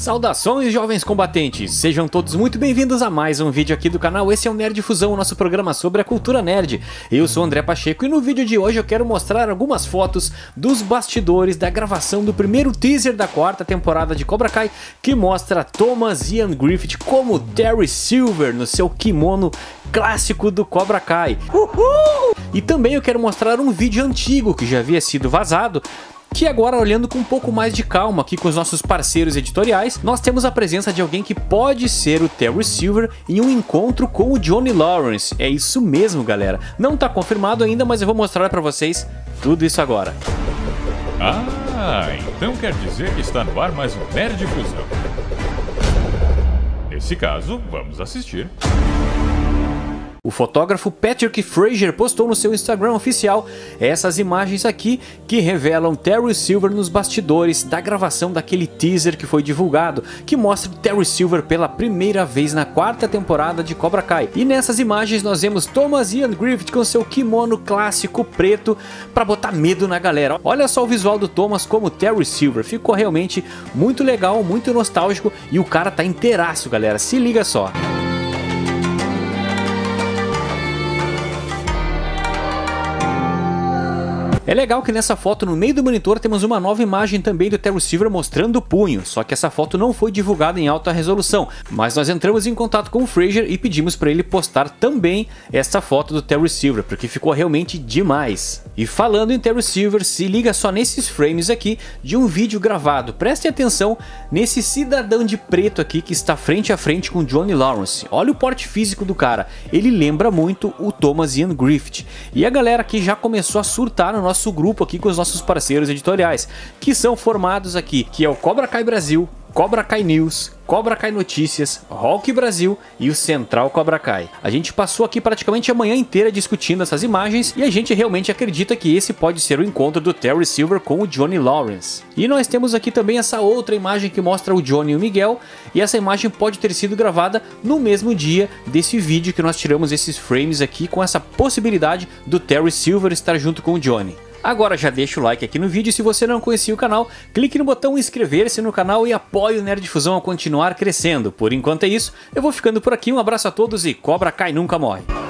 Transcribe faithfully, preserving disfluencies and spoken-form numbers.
Saudações, jovens combatentes! Sejam todos muito bem-vindos a mais um vídeo aqui do canal. Esse é o Nerd Fusão, o nosso programa sobre a cultura nerd. Eu sou o André Pacheco e no vídeo de hoje eu quero mostrar algumas fotos dos bastidores da gravação do primeiro teaser da quarta temporada de Cobra Kai, que mostra Thomas Ian Griffith como Terry Silver no seu kimono clássico do Cobra Kai. Uhul! E também eu quero mostrar um vídeo antigo que já havia sido vazado, que agora, olhando com um pouco mais de calma aqui com os nossos parceiros editoriais, nós temos a presença de alguém que pode ser o Terry Silver em um encontro com o Johnny Lawrence. É isso mesmo, galera. Não tá confirmado ainda, mas eu vou mostrar pra vocês tudo isso agora. Ah, então quer dizer que está no ar mais um Nerd Fusão. Nesse caso, vamos assistir. O fotógrafo Patrick Frazier postou no seu Instagram oficial essas imagens aqui que revelam Terry Silver nos bastidores da gravação daquele teaser que foi divulgado, que mostra Terry Silver pela primeira vez na quarta temporada de Cobra Kai. E nessas imagens nós vemos Thomas Ian Griffith com seu kimono clássico preto para botar medo na galera. Olha só o visual do Thomas como Terry Silver, ficou realmente muito legal, muito nostálgico e o cara tá inteiraço, galera, se liga só. É legal que nessa foto no meio do monitor temos uma nova imagem também do Terry Silver mostrando o punho, só que essa foto não foi divulgada em alta resolução, mas nós entramos em contato com o Frazier e pedimos para ele postar também essa foto do Terry Silver, porque ficou realmente demais. E falando em Terry Silver, se liga só nesses frames aqui de um vídeo gravado, prestem atenção nesse cidadão de preto aqui que está frente a frente com Johnny Lawrence. Olha o porte físico do cara, ele lembra muito o Thomas Ian Griffith. E a galera aqui já começou a surtar no nosso nosso grupo aqui com os nossos parceiros editoriais, que são formados aqui, que é o Cobra Kai Brasil, Cobra Kai News, Cobra Kai Notícias, Hulk Brasil e o Central Cobra Kai. A gente passou aqui praticamente a manhã inteira discutindo essas imagens e a gente realmente acredita que esse pode ser o encontro do Terry Silver com o Johnny Lawrence. E nós temos aqui também essa outra imagem que mostra o Johnny e o Miguel, e essa imagem pode ter sido gravada no mesmo dia desse vídeo que nós tiramos esses frames aqui, com essa possibilidade do Terry Silver estar junto com o Johnny. Agora já deixa o like aqui no vídeo, se você não conhecia o canal, clique no botão inscrever-se no canal e apoie o Nerd Fusão a continuar crescendo. Por enquanto é isso, eu vou ficando por aqui, um abraço a todos e Cobra Kai nunca morre!